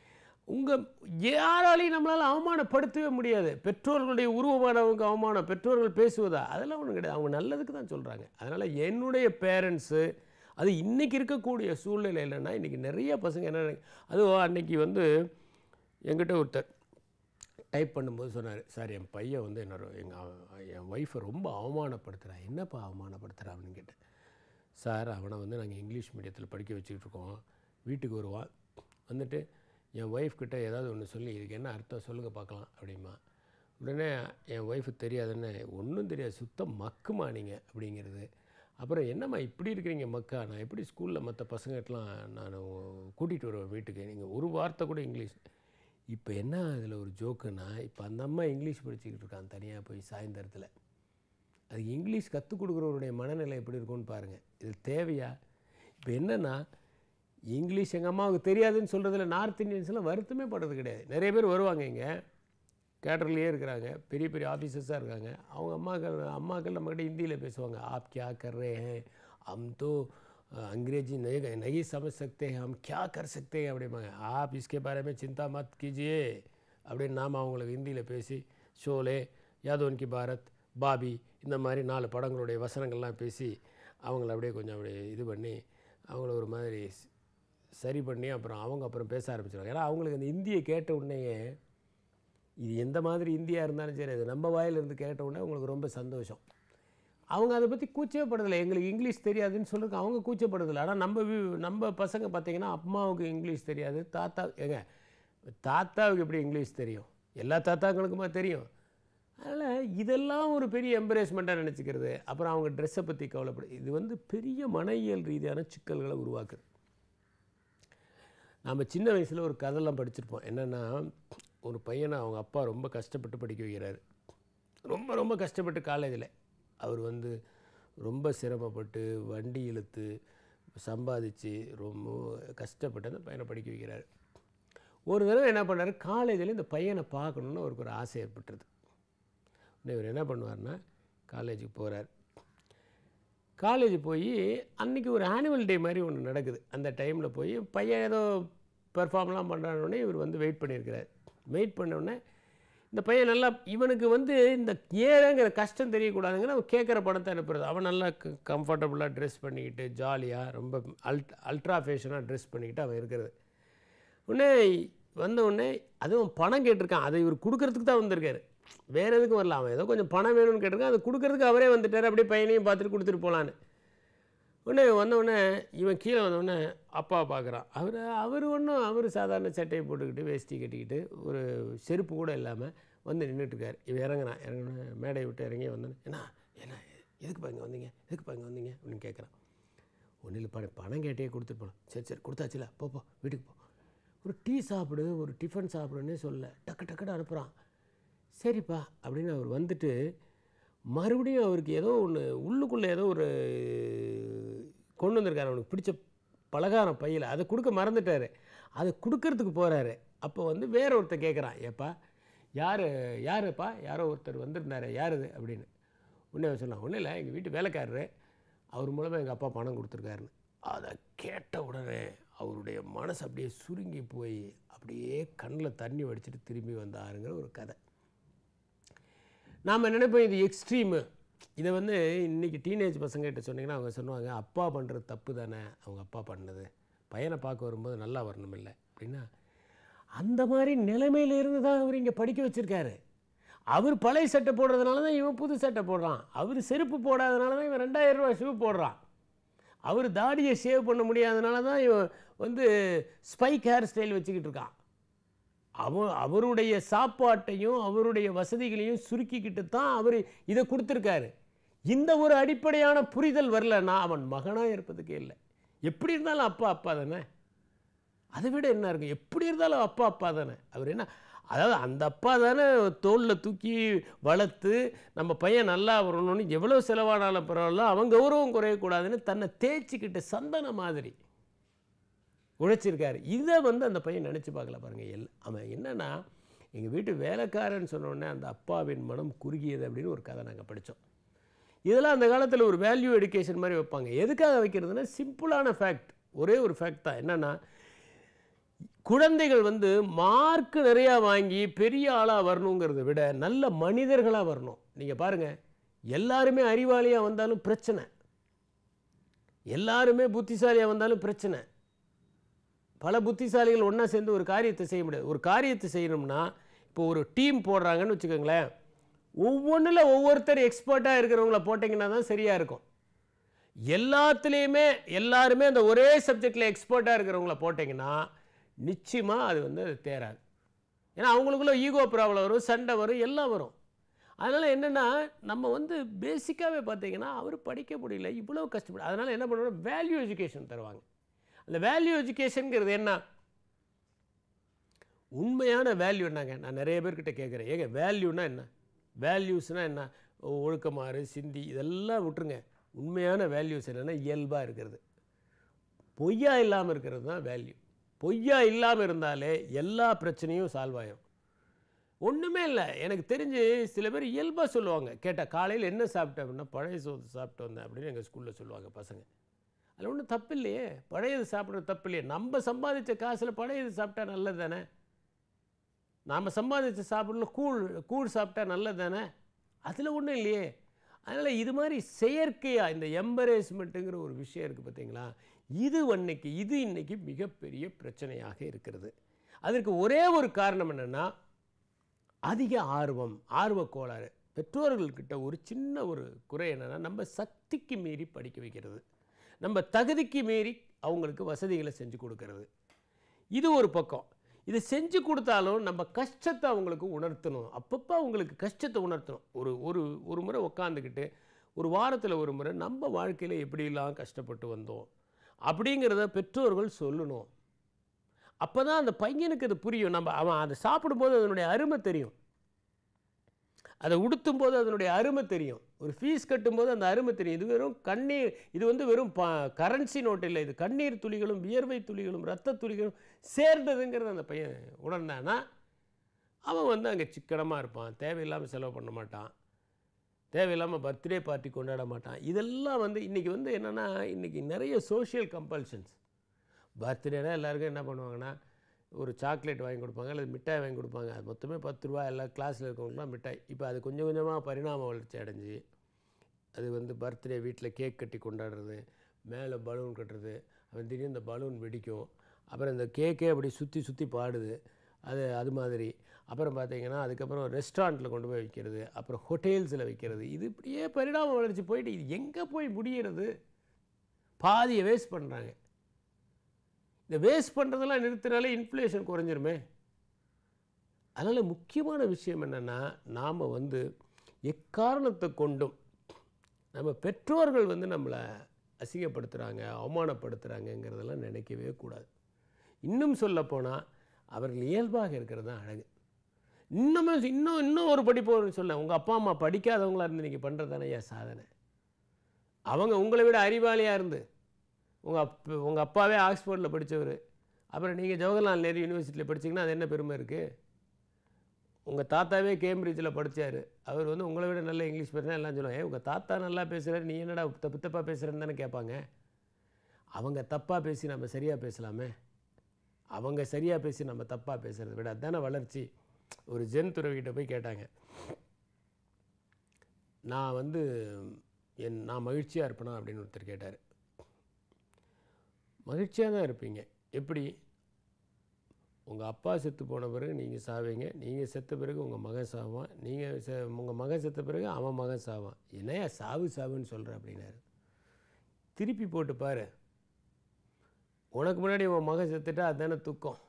உங்கள் யாராலையும் நம்மளால் அவமானப்படுத்தவே முடியாது. பெற்றோர்களுடைய உருவமானவங்க அவமானம், பெற்றோர்கள் பேசுவதா, அதெல்லாம் ஒன்றும் கிடையாது. அவங்க நல்லதுக்கு தான் சொல்கிறாங்க. அதனால் என்னுடைய பேரண்ட்ஸு, அது இன்றைக்கி இருக்கக்கூடிய சூழ்நிலை இல்லைன்னா, இன்றைக்கி நிறைய பசங்க என்ன, அதுவும் அன்றைக்கி வந்து என்கிட்ட ஒருத்தர் டைப் பண்ணும்போது சொன்னார், சார் என் பையன் வந்து என்னோட எங்கள் என் ஒய்ஃபை ரொம்ப அவமானப்படுத்துகிறான். என்னப்பா அவமானப்படுத்துகிறா அப்படின்னு கேட்டேன். சார் அவனை வந்து நாங்கள் இங்கிலீஷ் மீடியத்தில் படிக்க வச்சுக்கிட்டு இருக்கோம். வீட்டுக்கு வருவான், வந்துட்டு என் ஒய்ஃப் கிட்டே ஏதாவது ஒன்று சொல்லி இதுக்கு என்ன அர்த்தம் சொல்லுங்கள் பார்க்கலாம் அப்படிமா. உடனே என் ஒய்ஃபுக்கு தெரியாதுன்னு, ஒன்றும் தெரியாது, சுத்தம் மக்குமா நீங்கள் அப்படிங்கிறது. அப்புறம் என்னம்மா இப்படி இருக்கிறீங்க மக்கா, நான் எப்படி ஸ்கூலில் மற்ற பசங்கட்டெலாம் நான் கூட்டிகிட்டு வருவேன் வீட்டுக்கு, நீங்கள் ஒரு வார்த்தை கூட இங்கிலீஷ். இப்போ என்ன அதில் ஒரு ஜோக்குன்னா, இப்போ அந்த அம்மா இங்கிலீஷ் படிச்சுக்கிட்டு இருக்கான் தனியாக போய் சாயந்தரத்தில். அதுக்கு இங்கிலீஷ் கற்றுக் கொடுக்குறவருடைய மனநிலை எப்படி இருக்கும்னு பாருங்கள். இது தேவையா? இப்போ என்னென்னா, இங்கிலீஷ் எங்கள் அம்மாவுக்கு தெரியாதுன்னு சொல்கிறதுல நார்த் இந்தியன்ஸ்லாம் வருத்தமே படுறது கிடையாது. நிறைய பேர் வருவாங்க, இங்கே கேட்டர்லேயே இருக்கிறாங்க, பெரிய பெரிய ஆஃபீஸர்ஸாக இருக்காங்க. அவங்க அம்மாக்கள் அம்மாக்கள் நம்மக்கிட்ட ஹிந்தியில் பேசுவாங்க. ஆப் கியா கர் ரே ஹே, ஹம் தோ अंग्रेजी नहीं नहीं समझ सकते हैं, हम क्या कर सकते हैं அப்படிம்பாங்க. आप इसके बारे में चिंता मत कीजिए அப்படின்னு நாம் அவங்களுக்கு ஹிந்தியில் பேசி, ஷோலே, யாதோன் கி பாரத், பாபி, இந்த மாதிரி நாலு படங்களுடைய வசனங்கள்லாம் பேசி அவங்கள அப்படியே கொஞ்சம் அப்படியே இது பண்ணி அவங்கள ஒரு மாதிரி சரி பண்ணி அப்புறம் அவங்க அப்புறம் பேச ஆரம்பிச்சிடுவாங்க. ஏன்னா அவங்களுக்கு அந்த ஹிந்தியை கேட்ட உடனேயே, இது எந்த மாதிரி இந்தியா இருந்தாலும் சரி, அது நம்ம வாயிலிருந்து கேட்ட உடனே அவங்களுக்கு ரொம்ப சந்தோஷம். அவங்க அதை பற்றி கூச்சவே படுறதில்லை. எங்களுக்கு இங்கிலீஷ் தெரியாதுன்னு சொல்லிருக்கு, அவங்க கூச்சப்படுறதில்லை. ஆனால் நம்ம நம்ம பசங்க பார்த்திங்கன்னா, அம்மாவுக்கு இங்கிலீஷ் தெரியாது, தாத்தா ஏங்க தாத்தாவுக்கு எப்படி இங்கிலீஷ் தெரியும்? எல்லா தாத்தாக்களுக்குமா தெரியும். அதனால் இதெல்லாம் ஒரு பெரிய எம்பரேஸ்மெண்ட்டாக நினச்சிக்கிறது. அப்புறம் அவங்க ட்ரெஸ்ஸை பற்றி கவலைப்படு, இது வந்து பெரிய மனையியல் ரீதியான சிக்கல்களை உருவாக்குது. நம்ம சின்ன வயசில் ஒரு கதைலாம் படிச்சிருப்போம். என்னென்னா, ஒரு பையனை அவங்க அப்பா ரொம்ப கஷ்டப்பட்டு படிக்க வைக்கிறாரு. ரொம்ப ரொம்ப கஷ்டப்பட்டு காலேஜில் அவர் வந்து ரொம்ப சிரமப்பட்டு வண்டி இழுத்து சம்பாதிச்சு ரொம்ப கஷ்டப்பட்டு அந்த பையனை படிக்க வைக்கிறார். ஒரு தடவை என்ன பண்ணார், காலேஜில் இந்த பையனை பார்க்கணுன்னு அவருக்கு ஒரு ஆசை ஏற்பட்டுருது. இவர் என்ன பண்ணுவார்னா, காலேஜுக்கு போகிறார். காலேஜ் போய் அன்றைக்கி ஒரு ஆனுவல் டே மாதிரி ஒன்று நடக்குது. அந்த டைமில் போய் பையன் ஏதோ பெர்ஃபார்ம்லாம் பண்ணுறானோடனே இவர் வந்து வெயிட் பண்ணியிருக்கிறார். வெயிட் பண்ணோடனே இந்த பையன் நல்லா, இவனுக்கு வந்து இந்த ஏழைங்கிற கஷ்டம் தெரியக்கூடாதுங்கிற அவன் கேட்குற படத்தை அனுப்புறது. அவன் நல்லா கம்ஃபர்டபுளாக ட்ரெஸ் பண்ணிக்கிட்டு ஜாலியாக ரொம்ப அல்ட் அல்ட்ரா ஃபேஷனாக ட்ரெஸ் பண்ணிக்கிட்டு அவன் இருக்கிறது. உடனே வந்த உடனே அதுவும் பணம் கேட்டிருக்கான். அதை இவர் கொடுக்கறதுக்கு தான் வந்திருக்காரு, வேறு எதுக்கும் வரல. அவன் ஏதோ கொஞ்சம் பணம் வேணும்னு கேட்டிருக்கான், அதை கொடுக்கறதுக்கு அவரே வந்துட்டார். அப்படியே பையனையும் பார்த்துட்டு கொடுத்துட்டு போகலான்னு. உடனே வந்தவுடனே இவன் கீழே வந்தவுடனே அப்பா பார்க்குறான். அவர் அவர் ஒன்றும் அவர் சாதாரண சட்டையை போட்டுக்கிட்டு வேஷ்டி கட்டிக்கிட்டு ஒரு செருப்பு கூட இல்லாமல் வந்து நின்றுட்டுருக்கார். இவன் இறங்குறான். இறங்கின மேடையை விட்டு இறங்கி வந்தோன்னே, என்ன என்ன எதுக்குப்பா இங்கே வந்தீங்க, எதுக்குப்பா இங்கே வந்தீங்க அப்படின்னு கேட்குறான். ஒன்றும் இல்லை, பணம் பணம் கேட்டே கொடுத்துட்டு போகலாம். சரி சரி கொடுத்தாச்சுல, போப்போ வீட்டுக்கு போ, ஒரு டீ சாப்பிடு, ஒரு டிஃபன் சாப்பிடுன்னே சொல்ல டக்கு டக்குன்னு அனுப்புகிறான். சரிப்பா அப்படின்னு அவர் வந்துட்டு மறுபடியும் அவருக்கு ஏதோ ஒன்று உள்ளுக்குள்ளே ஏதோ ஒரு கொண்டு வந்திருக்காரு, அவனுக்கு பிடிச்ச பலகாரம் பையில், அதை கொடுக்க மறந்துட்டார். அதை கொடுக்கறதுக்கு போகிறாரு. அப்போ வந்து வேற ஒருத்தர் கேட்குறான், ஏப்பா யார் யாருப்பா யாரோ ஒருத்தர் வந்திருந்தார், யார் இது அப்படின்னு. உடனே சொன்னான், ஒன்றும் இல்லை, எங்கள் வீட்டு வேலைக்காரரு, அவர் மூலமாக எங்கள் அப்பா பணம் கொடுத்துருக்காருன்னு. அதை கேட்ட உடனே அவருடைய மனசு அப்படியே சுருங்கி போய் அப்படியே கண்ணில் தண்ணி வடிச்சிட்டு திரும்பி வந்தாருங்கிற ஒரு கதை. நாம் நினைப்போம் இது எக்ஸ்ட்ரீமு. இதை வந்து இன்றைக்கி டீனேஜ் பசங்ககிட்ட சொன்னிங்கன்னா அவங்க சொல்லுவாங்க, அப்பா பண்ணுறது தப்பு தானே, அவங்க அப்பா பண்ணது, பையனை பார்க்க வரும்போது நல்லா வரணும் இல்லை அப்படின்னா. அந்த மாதிரி நிலைமையிலேருந்து தான் அவர் இங்கே படிக்க வச்சுருக்காரு. அவர் பழைய சட்டை போடுறதுனால தான் இவன் புது சட்டை போடுறான். அவர் செருப்பு போடாதனால தான் இவன் ரெண்டாயிரம் ரூபா ஷூ போடுறான். அவர் தாடியை ஷேவ் பண்ண முடியாதனால தான் இவன் வந்து ஸ்பைக் ஹேர் ஸ்டைல் வச்சுக்கிட்டு இருக்கான். அவ அவருடைய சாப்பாட்டையும் அவருடைய வசதிகளையும் சுருக்கிக்கிட்டு தான் அவர் இதை கொடுத்துருக்காரு. இந்த ஒரு அடிப்படையான புரிதல் வரலன்னா அவன் மகனாக இருப்பதுக்கே இல்லை. எப்படி இருந்தாலும் அப்பா அப்பா தானே. அதை விட என்ன இருக்குது, எப்படி இருந்தாலும் அப்பா அப்பா தானே. அவர் என்ன, அதாவது அந்த அப்பா தானே தோளில் தூக்கி வளர்த்து நம்ம பையன் நல்லா வரணும்னு எவ்வளோ செலவானாலும் பரவாயில்ல, அவன் கௌரவம் குறையக்கூடாதுன்னு தன்னை தேய்ச்சிக்கிட்டு சந்தன மாதிரி உழைச்சிருக்காரு. இதை வந்து அந்த பையன் நினச்சி பார்க்கல பாருங்கள். எல் அவன் என்னென்னா, எங்கள் வீட்டு வேலைக்காரன்னு சொன்னோடனே அந்த அப்பாவின் மனம் குறுகியது அப்படின்னு ஒரு கதை நாங்கள் படித்தோம். இதெல்லாம் அந்த காலத்தில் ஒரு வேல்யூ எடுகேஷன் மாதிரி வைப்பாங்க. எதுக்காக வைக்கிறதுனா சிம்பிளான ஃபேக்ட், ஒரே ஒரு ஃபேக்ட் தான். என்னென்னா, குழந்தைகள் வந்து மார்க்கு நிறையா வாங்கி பெரிய ஆளாக வரணுங்கிறத விட நல்ல மனிதர்களாக வரணும். நீங்கள் பாருங்கள், எல்லாருமே அறிவாளியாக வந்தாலும் பிரச்சனை, எல்லாருமே புத்திசாலியாக வந்தாலும் பிரச்சனை. பல புத்திசாலிகள் ஒன்றா சேர்ந்து ஒரு காரியத்தை செய்ய முடியாது. ஒரு காரியத்தை செய்யணும்னா இப்போ ஒரு டீம் போடுறாங்கன்னு வச்சுக்கோங்களேன், ஒவ்வொன்றில் ஒவ்வொருத்தர் எக்ஸ்பர்ட்டாக இருக்கிறவங்கள போட்டிங்கன்னா தான் சரியாக இருக்கும். எல்லாத்துலேயுமே எல்லாருமே அந்த ஒரே சப்ஜெக்டில் எக்ஸ்பர்ட்டாக இருக்கிறவங்கள போட்டிங்கன்னா நிச்சயமாக அது வந்து அது தேராது. ஏன்னா அவங்களுக்குள்ள ஈகோ ப்ராப்ளம் வரும், சண்டை வரும், எல்லாம் வரும். அதனால் என்னென்னா, நம்ம வந்து பேசிக்காகவே பார்த்தீங்கன்னா அவர் படிக்க முடியல, இவ்வளோ கஷ்டப்படு. அதனால் என்ன பண்ணுறோம், வேல்யூ எஜுகேஷன் தருவாங்க. அந்த வேல்யூ எஜுகேஷனுங்கிறது என்ன, உண்மையான வேல்யூ என்னங்க? நான் நிறைய பேர்கிட்ட கேட்குறேன், ஏங்க வேல்யூனா என்ன, வேல்யூஸ்னால் என்ன, ஒழுக்கமாறு சிந்தி இதெல்லாம் விட்டுருங்க. உண்மையான வேல்யூஸ் என்னென்னா இயல்பாக இருக்கிறது, பொய்யா இல்லாமல் இருக்கிறது தான் வேல்யூ. பொய்யா இல்லாமல் இருந்தாலே எல்லா பிரச்சனையும் சால்வ் ஆகிடும். ஒன்றுமே இல்லை. எனக்கு தெரிஞ்சு சில பேர் இயல்பாக சொல்லுவாங்க, கேட்டால் காலையில் என்ன சாப்பிட்டேன் அப்படின்னா பழைய சோறு சாப்பிட்டு வந்தேன் அப்படின்னு எங்கள் ஸ்கூலில் சொல்லுவாங்க பசங்க. அதில் ஒன்றும் தப்பு இல்லையே, பழையது சாப்பிட்றது தப்பு இல்லையே. நம்ம சம்பாதிச்ச காசில் பழையது சாப்பிட்டா நல்லது தானே. நாம் சம்பாதிச்ச சாப்பிடல கூழ் கூழ் சாப்பிட்டா நல்லது தானே, அதில் ஒன்றும் இல்லையே. அதனால் இது மாதிரி செயற்கையாக இந்த எம்பரேஸ்மெண்ட்டுங்கிற ஒரு விஷயம் இருக்குது பார்த்தீங்களா, இது அன்னைக்கு இது இன்றைக்கி மிகப்பெரிய பிரச்சனையாக இருக்கிறது. அதற்கு ஒரே ஒரு காரணம் என்னென்னா அதிக ஆர்வம், ஆர்வ கோளாறு. பெற்றோர்கள்கிட்ட ஒரு சின்ன ஒரு குறை என்னென்னா, நம்ம சக்திக்கு மீறி படிக்க வைக்கிறது, நம்ம தகுதிக்கு மீறி அவங்களுக்கு வசதிகளை செஞ்சு கொடுக்கறது. இது ஒரு பக்கம். இதை செஞ்சு கொடுத்தாலும் நம்ம கஷ்டத்தை அவங்களுக்கு உணர்த்தணும், அப்பப்போ அவங்களுக்கு கஷ்டத்தை உணர்த்தணும். ஒரு ஒரு ஒரு முறை உட்காந்துக்கிட்டு ஒரு வாரத்தில் ஒரு முறை நம்ம வாழ்க்கையில் எப்படிலாம் கஷ்டப்பட்டு வந்தோம் அப்படிங்கிறத பெற்றோர்கள் சொல்லணும். அப்போ தான் அந்த பையனுக்கு அது புரியும். நம்ம அவன் அதை சாப்பிடும்போது அதனுடைய அருமை தெரியும், அதை உடுத்தும் போது அதனுடைய அருமை தெரியும், ஒரு ஃபீஸ் கட்டும்போது அந்த அருமை தெரியும். இது வெறும் கண்ணீர், இது வந்து வெறும் ப கரன்சி நோட்டு இல்லை, இது கண்ணீர் துளிகளும் வியர்வை துளிகளும் இரத்த துளிகளும் சேர்ந்ததுங்கிறது அந்த பையன் உணர்ந்தானா அவன் வந்து அங்கே சிக்கனமாக இருப்பான், தேவையில்லாமல் செலவு பண்ண மாட்டான், தேவையில்லாமல் பர்த்டே பார்ட்டி கொண்டாட மாட்டான். இதெல்லாம் வந்து இன்றைக்கி வந்து என்னென்னா, இன்றைக்கி நிறைய சோஷியல் கம்பல்ஷன்ஸ். பர்த்டேனா எல்லாருக்கும் என்ன பண்ணுவாங்கன்னா ஒரு சாக்லேட் வாங்கி கொடுப்பாங்க, அல்லது மிட்டாய் வாங்கி கொடுப்பாங்க. அது மொத்தமே பத்து ரூபா, எல்லா கிளாஸில் இருக்கவங்களுக்குலாம் மிட்டாய். இப்போ அது கொஞ்சம் கொஞ்சமாக பரிணாம வளர்ச்சி அடைஞ்சி அது வந்து பர்த்டே வீட்டில் கேக் கட்டி கொண்டாடுறது, மேலே பலூன் கட்டுறது, அவன் திடீர்னு இந்த பலூன் வெடிக்கும், அப்புறம் இந்த கேக்கே அப்படி சுற்றி சுற்றி பாடுது, அது அது மாதிரி. அப்புறம் பார்த்திங்கன்னா அதுக்கப்புறம் ரெஸ்டாரண்ட்டில் கொண்டு போய் வைக்கிறது, அப்புறம் ஹோட்டல்ஸில் வைக்கிறது. இது இப்படியே பரிணாம வளர்ச்சி போயிட்டு இது எங்கே போய் முடிகிறது, பாதியை வேஸ்ட் பண்ணுறாங்க. இந்த வேஸ்ட் பண்ணுறதெல்லாம் நிறுத்தினாலே இன்ஃப்ளேஷன் குறைஞ்சிருமே. அதனால் முக்கியமான விஷயம் என்னென்னா, நாம் வந்து எக்காரணத்தை கொண்டும் நம்ம பெற்றோர்கள் வந்து நம்மளை அசிங்கப்படுத்துகிறாங்க, அவமானப்படுத்துகிறாங்கங்கிறதெல்லாம் நினைக்கவே கூடாது. இன்னும் சொல்லப்போனால் அவர்கள் இயல்பாக இருக்கிறது தான் அழகு. இன்னுமே இன்னும் இன்னும் ஒரு படிப்பு சொல்ல, உங்கள் அப்பா அம்மா படிக்காதவங்களாக இருந்து நீங்கள் பண்ணுறது தானே ஏன் சாதனை. அவங்க உங்களை விட அறிவாளியாக இருந்து, உங்கள் அப் உங்கள் அப்பாவே ஆக்ஸ்ஃபோர்டில் படித்தவர், அப்புறம் நீங்கள் ஜவஹர்லால் நேரு யூனிவர்சிட்டியில் படிச்சிங்கன்னா அது என்ன பெருமை இருக்குது. உங்கள் தாத்தாவே கேம்பிரிட்ஜில் படித்தார், அவர் வந்து உங்களை விட நல்ல இங்கிலீஷ் பேசுனா எல்லாம் சொல்லுவாங்க, ஏ உங்கள் தாத்தா நல்லா பேசுகிறாரு, நீ என்னடா தப்பு தப்பாக பேசுகிறேன்னு தானே கேட்பாங்க. அவங்க தப்பாக பேசி நம்ம சரியாக பேசலாமே, அவங்க சரியாக பேசி நம்ம தப்பாக பேசுகிறத விட அதுதானே வளர்ச்சி. ஒரு ஜென் துறவிகிட்ட போய் கேட்டாங்க, நான் வந்து என் நான் மகிழ்ச்சியாக இருப்பேனா அப்படின்னு ஒருத்தர் கேட்டார். மகிழ்ச்சியாக தான் இருப்பீங்க, எப்படி? உங்கள் அப்பா செத்து போன பிறகு நீங்கள் சாவீங்க, நீங்கள் செத்த பிறகு உங்கள் மகன் சாவான், நீங்கள் செ உங்கள் மகன் செத்த பிறகு அவன் மகன் சாவான், என்னையா சாவு சாவுன்னு சொல்கிற அப்படின்னாரு. திருப்பி போட்டு பாரு, உனக்கு முன்னாடி உன் மகன் செத்துட்டா அதுதானே துக்கம்.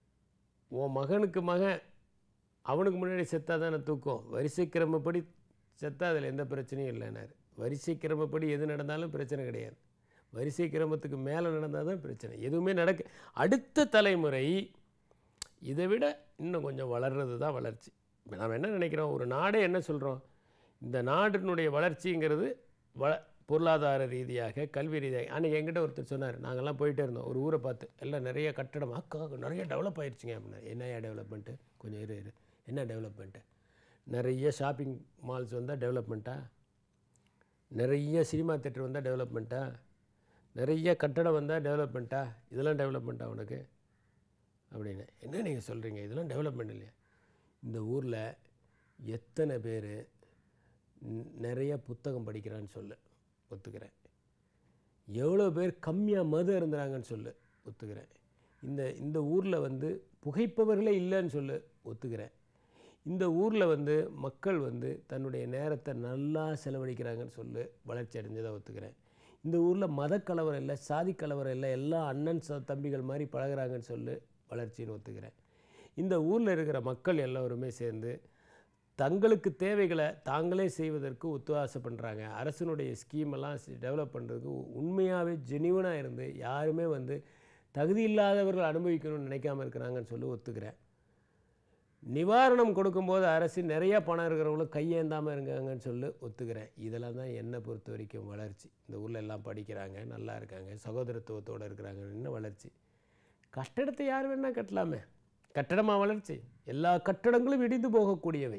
உன் மகனுக்கு மகன் அவனுக்கு முன்னாடி செத்தா தானே தூக்கம். வரிசை கிரமப்படி செத்தா அதில் எந்த பிரச்சனையும் இல்லைன்னாரு. வரிசை கிரமப்படி எது நடந்தாலும் பிரச்சனை கிடையாது. வரிசை கிரமத்துக்கு மேலே நடந்தால் தான் பிரச்சனை. எதுவுமே நடக்க அடுத்த தலைமுறை இதை விட இன்னும் கொஞ்சம் வளர்றது தான் வளர்ச்சி. இப்போ நாம் என்ன நினைக்கிறோம், ஒரு நாடே என்ன சொல்கிறோம், இந்த நாட்டினுடைய வளர்ச்சிங்கிறது வள பொருளாதார ரீதியாக கல்வி ரீதியாக. அன்றைக்கி என்கிட்ட ஒருத்தர் சொன்னார், நாங்கள்லாம் போயிட்டே இருந்தோம் ஒரு ஊரை பார்த்து, எல்லாம் நிறைய கட்டடம், அக்கா நிறைய டெவலப் ஆகிடுச்சிங்க அப்படின்னா. என்னையா டெவலப்மெண்ட்டு, கொஞ்சம் இரு இரு என்ன டெவலப்மெண்ட்டு, நிறைய ஷாப்பிங் மால்ஸ் வந்தால் டெவலப்மெண்ட்டா, நிறைய சினிமா தேட்டர் வந்தால் டெவலப்மெண்ட்டா, நிறைய கட்டடம் வந்தால் டெவலப்மெண்ட்டா, இதெல்லாம் டெவலப்மெண்ட்டா உனக்கு அப்படின்னு. என்ன நீங்கள் சொல்கிறீங்க, இதெல்லாம் டெவலப்மெண்ட் இல்லையா? இந்த ஊரில் எத்தனை பேர் நிறைய புத்தகம் படிக்கிறான்னு சொல்லு, ஒத்துக்கிறேன். எவ்வளோ பேர் கம்மியாக மது அருந்துறாங்கன்னு சொல்லு, ஒத்துக்கிறேன். இந்த இந்த ஊரில் வந்து புகைப்பவர்களே இல்லைன்னு சொல்லு, ஒத்துக்கிறேன். இந்த ஊரில் வந்து மக்கள் வந்து தன்னுடைய நேரத்தை நல்லா செலவழிக்கிறாங்கன்னு சொல்லு, வளர்ச்சி அடைஞ்சதை ஒத்துக்கிறேன். இந்த ஊரில் மத கலவரம் இல்லை, சாதி கலவரம் இல்லை, எல்லாம் அண்ணன் ச தம்பிகள் மாதிரி பழகிறாங்கன்னு சொல்லு, வளர்ச்சின்னு ஒத்துக்கிறேன். இந்த ஊரில் இருக்கிற மக்கள் எல்லோருமே சேர்ந்து தங்களுக்கு தேவைகளை தாங்களே செய்வதற்கு ஒத்துவாசை பண்ணுறாங்க. அரசினுடைய ஸ்கீமெல்லாம் டெவலப் பண்ணுறதுக்கு உண்மையாகவே ஜெனியூனாக இருந்து யாருமே வந்து தகுதி இல்லாதவர்கள் அனுபவிக்கணும்னு நினைக்காமல் இருக்கிறாங்கன்னு சொல்லி ஒத்துக்கிறேன். நிவாரணம் கொடுக்கும்போது அரசு நிறையா பணம் இருக்கிறவங்களும் கையேந்தாமல் இருக்காங்கன்னு சொல்லி ஒத்துக்கிறேன். இதெல்லாம் தான் என்னை பொறுத்த வரைக்கும் வளர்ச்சி. இந்த ஊரில் எல்லாம் படிக்கிறாங்க, நல்லா இருக்காங்க, சகோதரத்துவத்தோடு இருக்கிறாங்க, என்ன வளர்ச்சி? கட்டடத்தை யார் வேணால் கட்டலாமே, கட்டடமாக வளர்ச்சி? எல்லா கட்டடங்களும் இடிந்து போகக்கூடியவை.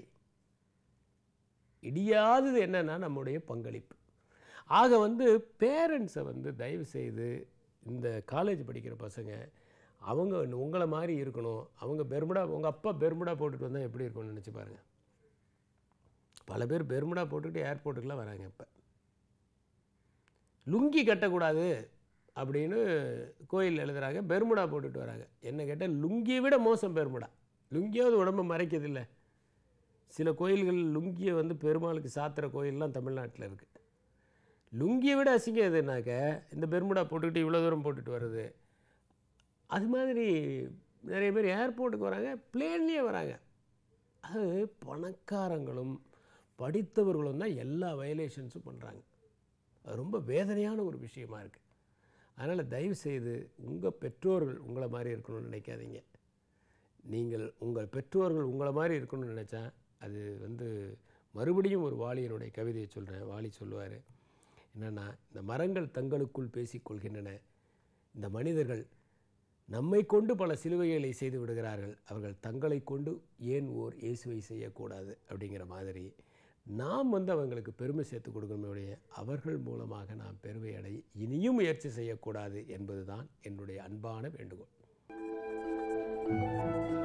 இடியாதது என்னன்னா நம்முடைய பங்களிப்பு. ஆக வந்து பேரண்ட்ஸை வந்து தயவு செய்து இந்த காலேஜ் படிக்கிற பசங்க அவங்க உங்களை மாதிரி இருக்கணும். அவங்க பெர்முடா, உங்கள் அப்பா பெர்முடா போட்டுட்டு வந்தால் எப்படி இருக்கும்னு நினச்சி பாருங்கள். பல பேர் பெர்முடா போட்டுக்கிட்டு ஏர்போர்ட்டுக்கெலாம் வராங்க. இப்போ லுங்கி கட்டக்கூடாது அப்படின்னு கோயில் எழுதுகிறாங்க, பெர்முடா போட்டுட்டு வராங்க. என்ன கேட்டால் லுங்கியை விட மோசம் பெர்முடா. லுங்கியாவது உடம்பை மறைக்கிறதில்லை. சில கோயில்கள் லுங்கியை வந்து பெருமாளுக்கு சாத்துற கோயிலெலாம் தமிழ்நாட்டில் இருக்குது. லுங்கியை விட அசிங்கம் எதுனாக்க இந்த பெர்முடா போட்டுக்கிட்டு இவ்வளோ தூரம் போட்டுட்டு வர்றது. அது மாதிரி நிறைய பேர் ஏர்போர்ட்டுக்கு வராங்க, பிளேன்லேயே வராங்க. அது பணக்காரங்களும் படித்தவர்களும் தான் எல்லா வயலேஷன்ஸும் பண்ணுறாங்க. அது ரொம்ப வேதனையான ஒரு விஷயமா இருக்குது. அதனால் தயவுசெய்து உங்கள் பெற்றோர்கள் உங்களை மாதிரி இருக்கணும்னு நினைக்காதீங்க. நீங்கள் உங்கள் பெற்றோர்கள் உங்களை மாதிரி இருக்கணும்னு நினச்சா அது வந்து மறுபடியும் ஒரு வாலியினுடைய கவிதையை சொல்கிறேன். வாலி சொல்லுவார் என்னென்னா, இந்த மரங்கள் தங்களுக்குள் பேசிக்கொள்கின்றன, இந்த மனிதர்கள் நம்மை கொண்டு பல சிலுவைகளை செய்து விடுகிறார்கள், அவர்கள் தங்களை கொண்டு ஏன் ஓர் இயேசுவை செய்யக்கூடாது அப்படிங்கிற மாதிரி நாம் வந்து அவங்களுக்கு பெருமை சேர்த்து கொடுக்கணுடைய அவர்கள் மூலமாக நாம் பெருமை அடைய இனியும் முயற்சி செய்யக்கூடாது என்பது தான் என்னுடைய அன்பான வேண்டுகோள்.